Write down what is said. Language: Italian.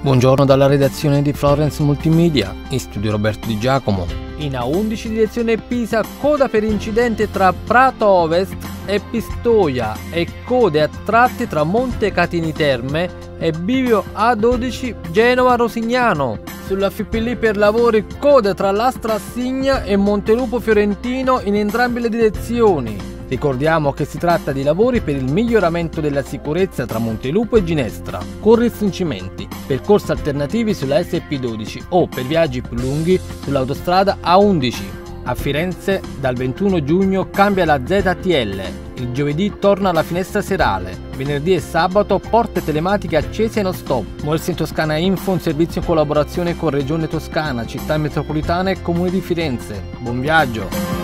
Buongiorno dalla redazione di Florence Multimedia, in studio Roberto Di Giacomo. In A11 direzione Pisa, coda per incidente tra Prato Ovest e Pistoia e code a tratti tra Montecatini Terme e bivio A12 Genova Rosignano. Sulla FIPL per lavori, code tra Lastra Assigna e Montelupo Fiorentino in entrambe le direzioni. Ricordiamo che si tratta di lavori per il miglioramento della sicurezza tra Montelupo e Ginestra, con restringimenti, percorsi alternativi sulla SP12 o per viaggi più lunghi sull'autostrada A11. A Firenze dal 21 giugno cambia la ZTL, il giovedì torna la finestra serale, venerdì e sabato porte telematiche accese e non stop. Molse in Toscana Info, un servizio in collaborazione con Regione Toscana, Città Metropolitana e Comune di Firenze. Buon viaggio!